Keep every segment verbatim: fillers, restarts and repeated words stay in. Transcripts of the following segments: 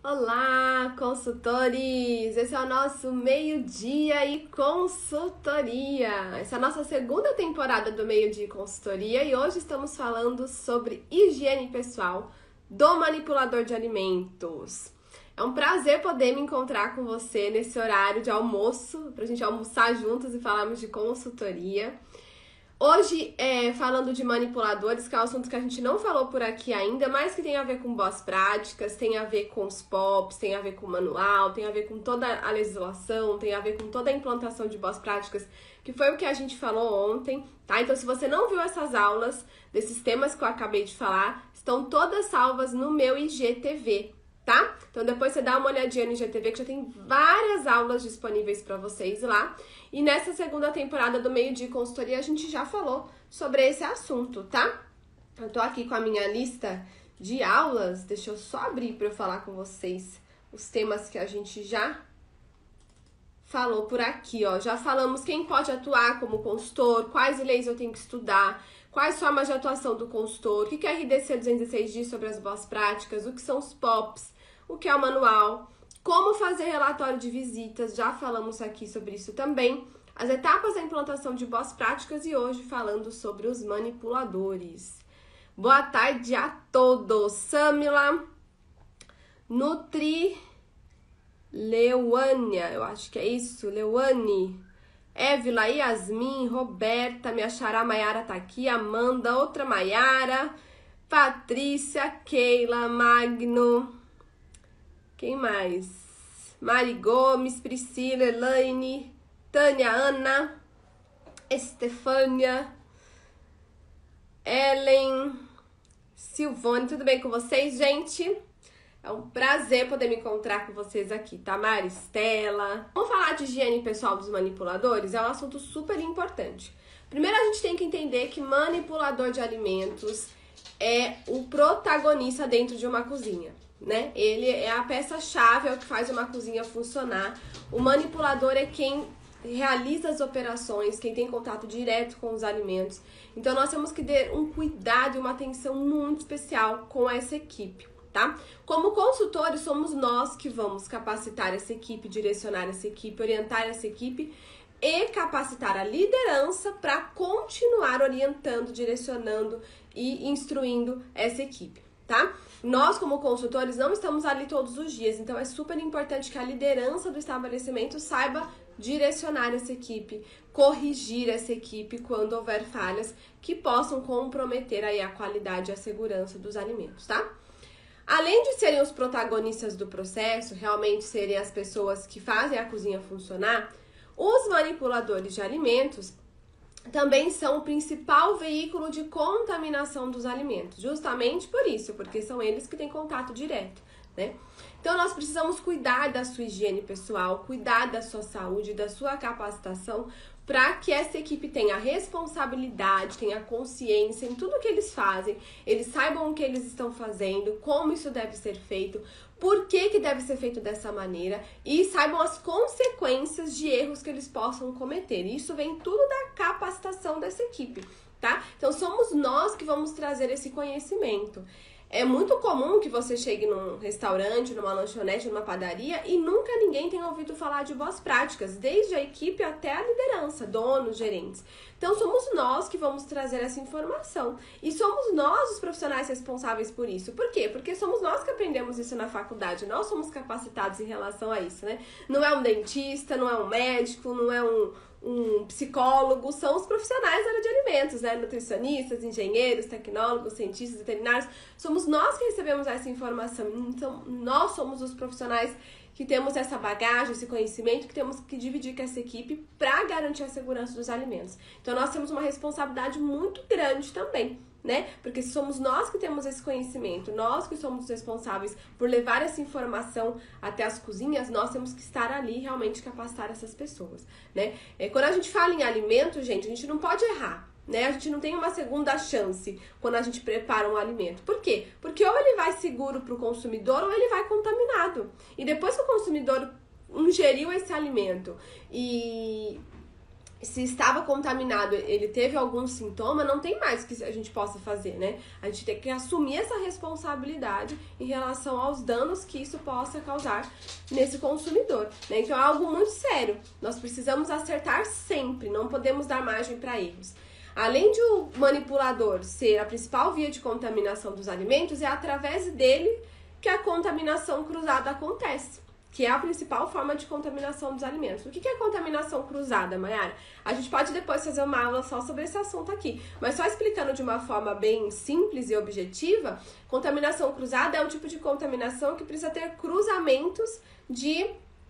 Olá, consultores! Esse é o nosso Meio-Dia e Consultoria. Essa é a nossa segunda temporada do Meio-Dia e Consultoria e hoje estamos falando sobre higiene pessoal do manipulador de alimentos. É um prazer poder me encontrar com você nesse horário de almoço, pra gente almoçar juntos e falarmos de consultoria. Hoje, é, falando de manipuladores, que é um assunto que a gente não falou por aqui ainda, mas que tem a ver com boas práticas, tem a ver com os P O Ps, tem a ver com o manual, tem a ver com toda a legislação, tem a ver com toda a implantação de boas práticas, que foi o que a gente falou ontem, tá? Então, se você não viu essas aulas desses temas que eu acabei de falar, estão todas salvas no meu I G T V, tá? Então, depois você dá uma olhadinha no I G T V, que já tem várias aulas disponíveis para vocês lá. E nessa segunda temporada do Meio-Dia Consultoria, a gente já falou sobre esse assunto, tá? Eu tô aqui com a minha lista de aulas. Deixa eu só abrir para eu falar com vocês os temas que a gente já falou por aqui, ó. Já falamos quem pode atuar como consultor, quais leis eu tenho que estudar, quais formas de atuação do consultor, o que é R D C duzentos e seis diz sobre as boas práticas, o que são os P O Ps, o que é o manual, como fazer relatório de visitas, já falamos aqui sobre isso também, as etapas da implantação de boas práticas e hoje falando sobre os manipuladores. Boa tarde a todos! Samila, Nutri, Leuânia, eu acho que é isso, Leuane, Évila, Yasmin, Roberta, minha xará Maiara tá aqui, Amanda, outra Maiara, Patrícia, Keila, Magno, quem mais? Mari Gomes, Priscila, Elaine, Tânia, Ana, Estefânia, Ellen, Silvone, tudo bem com vocês, gente? É um prazer poder me encontrar com vocês aqui, tá, Mari, Estela? Vamos falar de higiene pessoal dos manipuladores? É um assunto super importante. Primeiro a gente tem que entender que manipulador de alimentos é o protagonista dentro de uma cozinha, né? Ele é a peça-chave, é o que faz uma cozinha funcionar. O manipulador é quem realiza as operações, quem tem contato direto com os alimentos. Então nós temos que ter um cuidado e uma atenção muito especial com essa equipe, tá? Como consultores, somos nós que vamos capacitar essa equipe, direcionar essa equipe, orientar essa equipe e capacitar a liderança para continuar orientando, direcionando e instruindo essa equipe, tá? Nós, como consultores, não estamos ali todos os dias, então é super importante que a liderança do estabelecimento saiba direcionar essa equipe, corrigir essa equipe quando houver falhas que possam comprometer aí a qualidade e a segurança dos alimentos, tá? Além de serem os protagonistas do processo, realmente serem as pessoas que fazem a cozinha funcionar, os manipuladores de alimentos também são o principal veículo de contaminação dos alimentos, justamente por isso, porque são eles que têm contato direto, né? Então nós precisamos cuidar da sua higiene pessoal, cuidar da sua saúde, da sua capacitação, para que essa equipe tenha responsabilidade, tenha consciência em tudo que eles fazem, eles saibam o que eles estão fazendo, como isso deve ser feito, por que que deve ser feito dessa maneira e saibam as consequências de erros que eles possam cometer. Isso vem tudo da capacitação dessa equipe, tá? Então somos nós que vamos trazer esse conhecimento. É muito comum que você chegue num restaurante, numa lanchonete, numa padaria e nunca ninguém tenha ouvido falar de boas práticas, desde a equipe até a liderança, donos, gerentes. Então, somos nós que vamos trazer essa informação e somos nós os profissionais responsáveis por isso. Por quê? Porque somos nós que aprendemos isso na faculdade, nós somos capacitados em relação a isso, né? Não é um dentista, não é um médico, não é um... um psicólogo, são os profissionais da área de alimentos, né? Nutricionistas, engenheiros, tecnólogos, cientistas, veterinários. Somos nós que recebemos essa informação. Então, nós somos os profissionais que temos essa bagagem, esse conhecimento, que temos que dividir com essa equipe para garantir a segurança dos alimentos. Então, nós temos uma responsabilidade muito grande também, né? Porque somos nós que temos esse conhecimento, nós que somos os responsáveis por levar essa informação até as cozinhas, nós temos que estar ali realmente capacitar essas pessoas, né? É, quando a gente fala em alimento, gente, a gente não pode errar, né? A gente não tem uma segunda chance quando a gente prepara um alimento. Por quê? Porque ou ele vai seguro para o consumidor ou ele vai contaminado. E depois que o consumidor ingeriu esse alimento e se estava contaminado, ele teve algum sintoma, não tem mais que a gente possa fazer, né? A gente tem que assumir essa responsabilidade em relação aos danos que isso possa causar nesse consumidor, né? Então é algo muito sério. Nós precisamos acertar sempre, não podemos dar margem para erros. Além de o manipulador ser a principal via de contaminação dos alimentos, é através dele que a contaminação cruzada acontece, que é a principal forma de contaminação dos alimentos. O que é contaminação cruzada, Mayara? A gente pode depois fazer uma aula só sobre esse assunto aqui, mas só explicando de uma forma bem simples e objetiva, contaminação cruzada é um tipo de contaminação que precisa ter cruzamentos de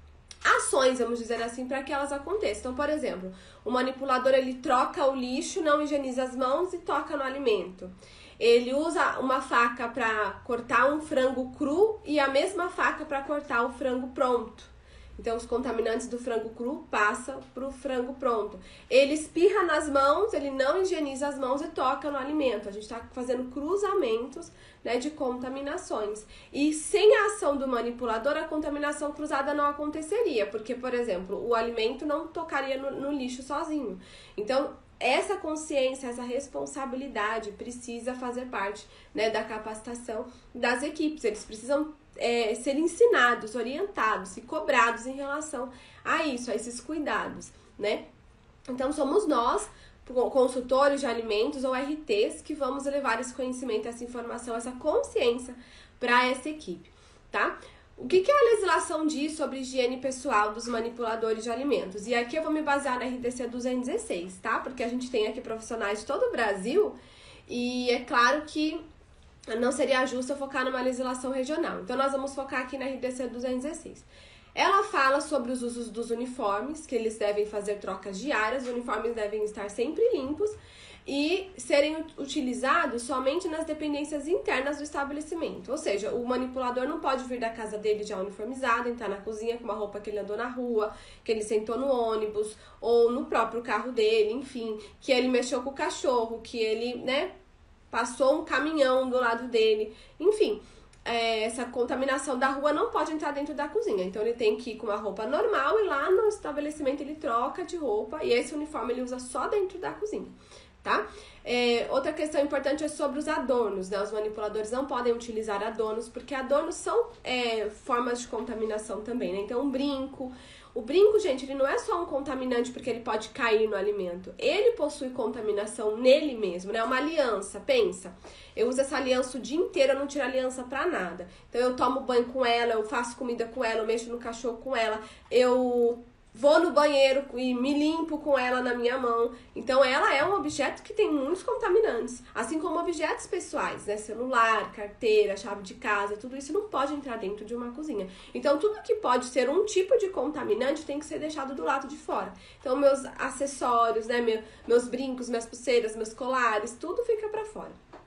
ações, vamos dizer assim, para que elas aconteçam. Então, por exemplo, o manipulador, ele troca o lixo, não higieniza as mãos e toca no alimento. Ele usa uma faca para cortar um frango cru e a mesma faca para cortar o frango pronto. Então, os contaminantes do frango cru passam para o frango pronto. Ele espirra nas mãos, ele não higieniza as mãos e toca no alimento. A gente está fazendo cruzamentos, né, de contaminações. E sem a ação do manipulador, a contaminação cruzada não aconteceria. Porque, por exemplo, o alimento não tocaria no, no lixo sozinho. Então, essa consciência, essa responsabilidade precisa fazer parte, né, da capacitação das equipes. Eles precisam é, ser ensinados, orientados e cobrados em relação a isso, a esses cuidados, né? Então, somos nós, consultores de alimentos ou R Ts, que vamos levar esse conhecimento, essa informação, essa consciência para essa equipe, tá? O que, que a legislação diz sobre higiene pessoal dos manipuladores de alimentos? E aqui eu vou me basear na R D C duzentos e dezesseis, tá? Porque a gente tem aqui profissionais de todo o Brasil e é claro que não seria justo eu focar numa legislação regional. Então, nós vamos focar aqui na R D C duzentos e dezesseis. Ela fala sobre os usos dos uniformes, que eles devem fazer trocas diárias, os uniformes devem estar sempre limpos e serem utilizados somente nas dependências internas do estabelecimento. Ou seja, o manipulador não pode vir da casa dele já uniformizado, entrar na cozinha com uma roupa que ele andou na rua, que ele sentou no ônibus ou no próprio carro dele, enfim, que ele mexeu com o cachorro, que ele, né, passou um caminhão do lado dele, enfim. É, essa contaminação da rua não pode entrar dentro da cozinha, então ele tem que ir com uma roupa normal e lá no estabelecimento ele troca de roupa e esse uniforme ele usa só dentro da cozinha, tá? É, outra questão importante é sobre os adornos, né? Os manipuladores não podem utilizar adornos, porque adornos são é, formas de contaminação também, né? Então, um brinco. O brinco, gente, ele não é só um contaminante porque ele pode cair no alimento. Ele possui contaminação nele mesmo, né? Uma aliança, pensa. Eu uso essa aliança o dia inteiro, eu não tiro a aliança pra nada. Então, eu tomo banho com ela, eu faço comida com ela, eu mexo no cachorro com ela, eu vou no banheiro e me limpo com ela na minha mão. Então, ela é um objeto que tem muitos contaminantes. Assim como objetos pessoais, né? Celular, carteira, chave de casa, tudo isso não pode entrar dentro de uma cozinha. Então, tudo que pode ser um tipo de contaminante tem que ser deixado do lado de fora. Então, meus acessórios, né? Meu, meus brincos, minhas pulseiras, meus colares, tudo fica pra fora.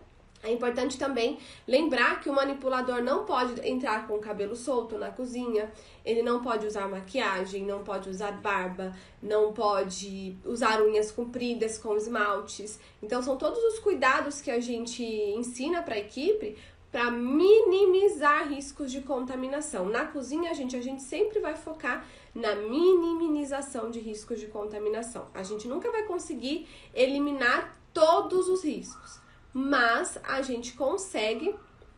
É importante também lembrar que o manipulador não pode entrar com o cabelo solto na cozinha, ele não pode usar maquiagem, não pode usar barba, não pode usar unhas compridas com esmaltes. Então, são todos os cuidados que a gente ensina para a equipe para minimizar riscos de contaminação. Na cozinha, gente, a gente sempre vai focar na minimização de riscos de contaminação. A gente nunca vai conseguir eliminar todos os riscos, mas a gente consegue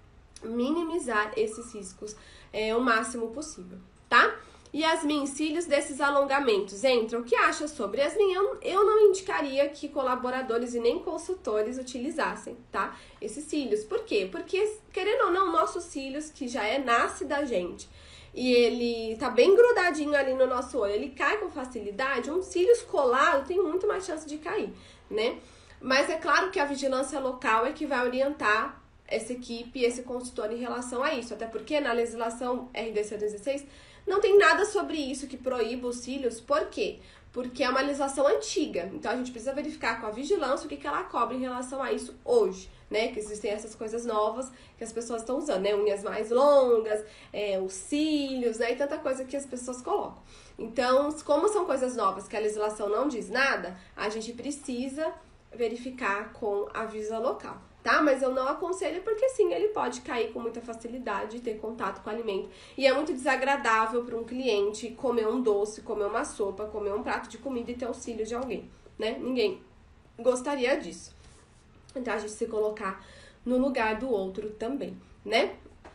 minimizar esses riscos é, o máximo possível, tá? Yasmin, cílios desses alongamentos entram? O que acha sobre? Yasmin, eu, eu não indicaria que colaboradores e nem consultores utilizassem, tá? Esses cílios. Por quê? Porque, querendo ou não, nossos cílios, que já é nasce da gente, e ele tá bem grudadinho ali no nosso olho, ele cai com facilidade, um cílios colado tem muito mais chance de cair, né? Mas é claro que a vigilância local é que vai orientar essa equipe, esse consultor em relação a isso. Até porque na legislação R D C dezesseis não tem nada sobre isso que proíba os cílios. Por quê? Porque é uma legislação antiga. Então a gente precisa verificar com a vigilância o que, que ela cobre em relação a isso hoje, né? Que existem essas coisas novas que as pessoas estão usando, né? Unhas mais longas, é, os cílios, né? E tanta coisa que as pessoas colocam. Então, como são coisas novas que a legislação não diz nada, a gente precisa verificar com a Visa local, tá? Mas eu não aconselho porque sim, ele pode cair com muita facilidade e ter contato com o alimento. E é muito desagradável para um cliente comer um doce, comer uma sopa, comer um prato de comida e ter auxílio de alguém, né? Ninguém gostaria disso. Então, a gente se colocar no lugar do outro também, né?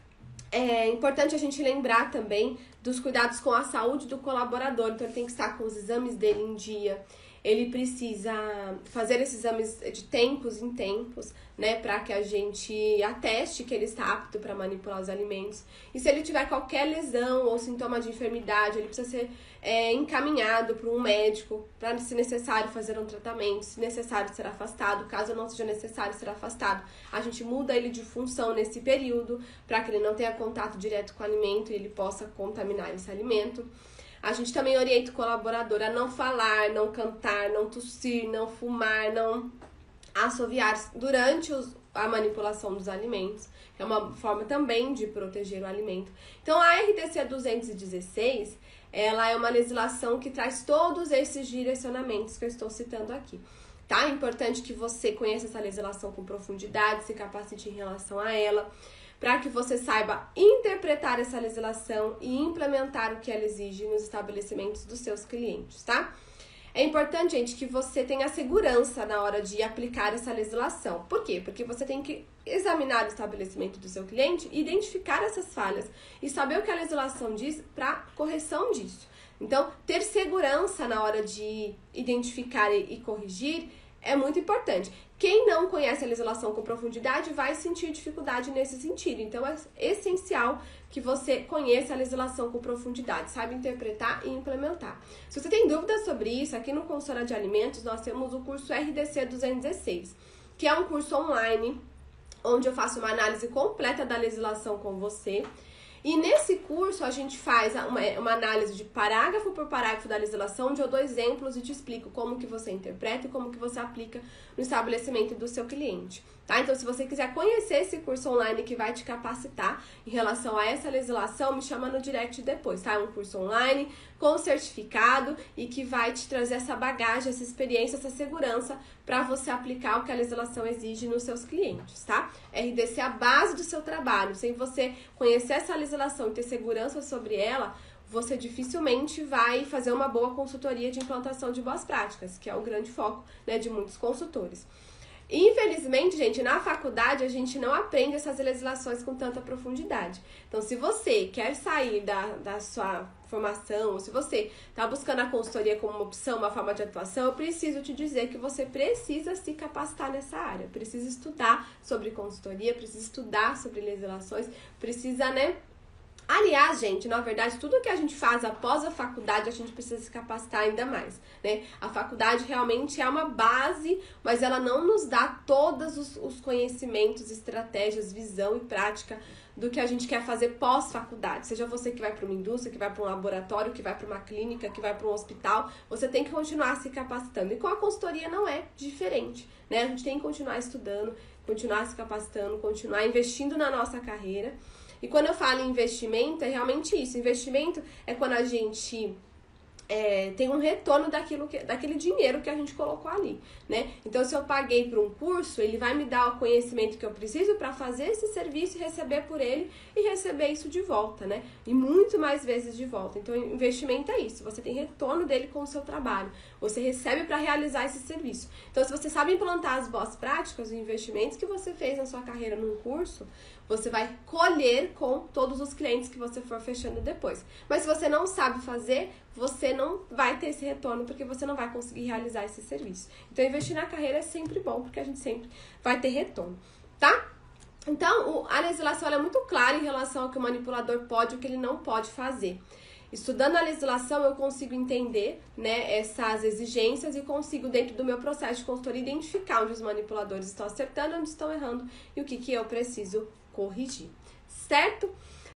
É importante a gente lembrar também dos cuidados com a saúde do colaborador. Então, ele tem que estar com os exames dele em dia. Ele precisa fazer esses exames de tempos em tempos, né, para que a gente ateste que ele está apto para manipular os alimentos. E se ele tiver qualquer lesão ou sintoma de enfermidade, ele precisa ser é, encaminhado para um médico, para, se necessário, fazer um tratamento, se necessário, ser afastado. Caso não seja necessário ser afastado, a gente muda ele de função nesse período, para que ele não tenha contato direto com o alimento e ele possa contaminar esse alimento. A gente também orienta o colaborador a não falar, não cantar, não tossir, não fumar, não assoviar durante os, a manipulação dos alimentos, que é uma forma também de proteger o alimento. Então, a R D C duzentos e dezesseis, ela é uma legislação que traz todos esses direcionamentos que eu estou citando aqui. Tá? É importante que você conheça essa legislação com profundidade, se capacite em relação a ela, para que você saiba interpretar essa legislação e implementar o que ela exige nos estabelecimentos dos seus clientes, tá? É importante, gente, que você tenha segurança na hora de aplicar essa legislação. Por quê? Porque você tem que examinar o estabelecimento do seu cliente, identificar essas falhas e saber o que a legislação diz para correção disso. Então, ter segurança na hora de identificar e corrigir é muito importante. Quem não conhece a legislação com profundidade vai sentir dificuldade nesse sentido. Então, é essencial que você conheça a legislação com profundidade, saiba interpretar e implementar. Se você tem dúvidas sobre isso, aqui no Consultora de Alimentos, nós temos o curso R D C duzentos e dezesseis, que é um curso online, onde eu faço uma análise completa da legislação com você. E nesse curso a gente faz uma, uma análise de parágrafo por parágrafo da legislação, onde eu dou exemplos e te explico como que você interpreta e como que você aplica no estabelecimento do seu cliente, tá? Então, se você quiser conhecer esse curso online que vai te capacitar em relação a essa legislação, me chama no direct depois, tá? É um curso online com certificado e que vai te trazer essa bagagem, essa experiência, essa segurança para você aplicar o que a legislação exige nos seus clientes, tá? R D C é a base do seu trabalho. Sem você conhecer essa legislação e ter segurança sobre ela, você dificilmente vai fazer uma boa consultoria de implantação de boas práticas, que é o grande foco, né, de muitos consultores. Infelizmente, gente, na faculdade a gente não aprende essas legislações com tanta profundidade. Então, se você quer sair da, da sua formação, ou se você está buscando a consultoria como uma opção, uma forma de atuação, eu preciso te dizer que você precisa se capacitar nessa área, precisa estudar sobre consultoria, precisa estudar sobre legislações, precisa, né? Aliás, gente, na verdade, tudo que a gente faz após a faculdade, a gente precisa se capacitar ainda mais, né? A faculdade realmente é uma base, mas ela não nos dá todos os, os conhecimentos, estratégias, visão e prática do que a gente quer fazer pós-faculdade. Seja você que vai para uma indústria, que vai para um laboratório, que vai para uma clínica, que vai para um hospital, você tem que continuar se capacitando. E com a consultoria não é diferente, né? A gente tem que continuar estudando, continuar se capacitando, continuar investindo na nossa carreira. E quando eu falo em investimento, é realmente isso. Investimento é quando a gente é, tem um retorno daquilo que, daquele dinheiro que a gente colocou ali, né? Então, se eu paguei por um curso, ele vai me dar o conhecimento que eu preciso para fazer esse serviço e receber por ele e receber isso de volta, né? E muito mais vezes de volta. Então, investimento é isso. Você tem retorno dele com o seu trabalho. Você recebe para realizar esse serviço. Então, se você sabe implantar as boas práticas, os investimentos que você fez na sua carreira num curso, você vai colher com todos os clientes que você for fechando depois. Mas se você não sabe fazer, você não vai ter esse retorno, porque você não vai conseguir realizar esse serviço. Então, investir na carreira é sempre bom, porque a gente sempre vai ter retorno, tá? Então, a legislação ela é muito clara em relação ao que o manipulador pode e o que ele não pode fazer. Estudando a legislação, eu consigo entender, né, essas exigências e consigo, dentro do meu processo de consultoria, identificar onde os manipuladores estão acertando, onde estão errando e o que, que eu preciso corrigir, certo?